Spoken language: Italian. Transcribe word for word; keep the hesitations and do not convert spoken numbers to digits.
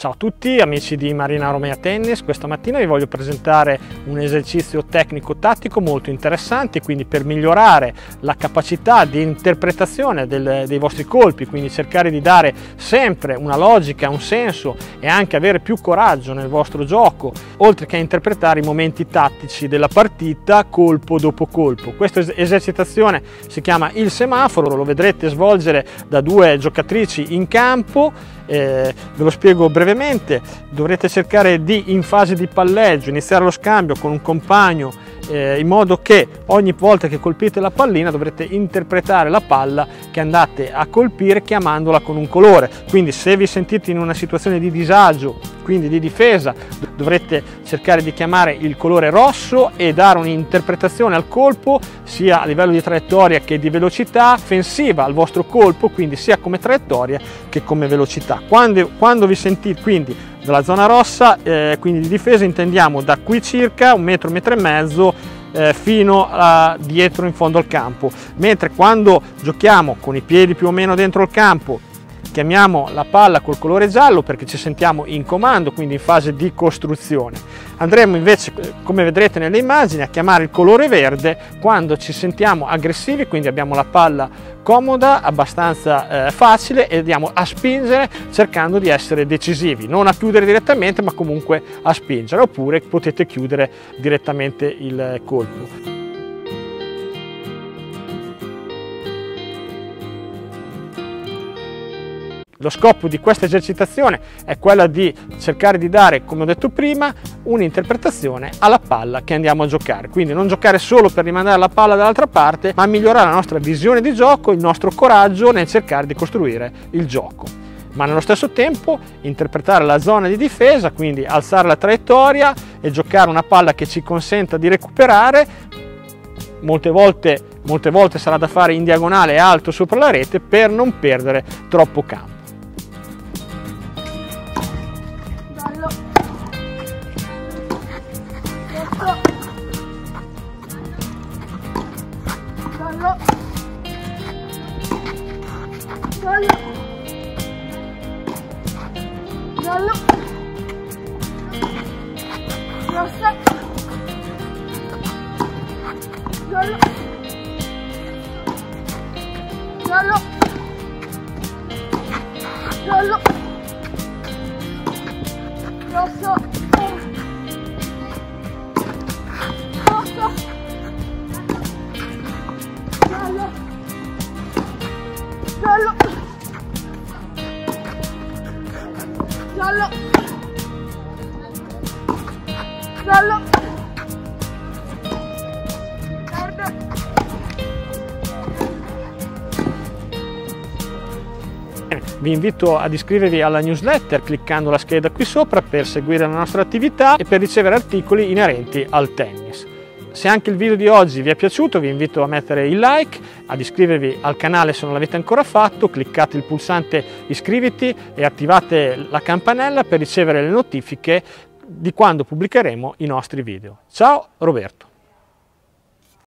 Ciao a tutti amici di Marina Romea Tennis, questa mattina vi voglio presentare un esercizio tecnico-tattico molto interessante, quindi per migliorare la capacità di interpretazione del, dei vostri colpi, quindi cercare di dare sempre una logica, un senso e anche avere più coraggio nel vostro gioco, oltre che a interpretare i momenti tattici della partita colpo dopo colpo. Questa esercitazione si chiama il semaforo, lo vedrete svolgere da due giocatrici in campo. Eh, ve lo spiego brevemente. Dovrete cercare di, in fase di palleggio, iniziare lo scambio con un compagno eh, in modo che ogni volta che colpite la pallina dovrete interpretare la palla che andate a colpire chiamandola con un colore. Quindi se vi sentite in una situazione di disagio, quindi di difesa, dovrete cercare di chiamare il colore rosso e dare un'interpretazione al colpo sia a livello di traiettoria che di velocità offensiva al vostro colpo, quindi sia come traiettoria che come velocità. Quando, quando vi sentite quindi dalla zona rossa, eh, quindi di difesa, intendiamo da qui circa un metro, un metro e mezzo eh, fino a dietro in fondo al campo, mentre quando giochiamo con i piedi più o meno dentro il campo chiamiamo la palla col colore giallo perché ci sentiamo in comando, quindi in fase di costruzione. Andremo invece, come vedrete nelle immagini, a chiamare il colore verde quando ci sentiamo aggressivi, quindi abbiamo la palla comoda, abbastanza eh, facile, e andiamo a spingere cercando di essere decisivi, non a chiudere direttamente ma comunque a spingere, oppure potete chiudere direttamente il colpo. Lo scopo di questa esercitazione è quella di cercare di dare, come ho detto prima, un'interpretazione alla palla che andiamo a giocare. Quindi non giocare solo per rimandare la palla dall'altra parte, ma migliorare la nostra visione di gioco, il nostro coraggio nel cercare di costruire il gioco. Ma nello stesso tempo interpretare la zona di difesa, quindi alzare la traiettoria e giocare una palla che ci consenta di recuperare. Molte volte, molte volte sarà da fare in diagonale e alto sopra la rete per non perdere troppo campo. Giallo, giallo, giallo, rossa, giallo, giallo, giallo, rosso, rosso, giallo, giallo, giallo, giallo, verde. Vi invito ad iscrivervi alla newsletter cliccando la scheda qui sopra per seguire la nostra attività e per ricevere articoli inerenti al tennis. Se anche il video di oggi vi è piaciuto, vi invito a mettere il like, ad iscrivervi al canale se non l'avete ancora fatto, cliccate il pulsante iscriviti e attivate la campanella per ricevere le notifiche di quando pubblicheremo i nostri video. Ciao Roberto!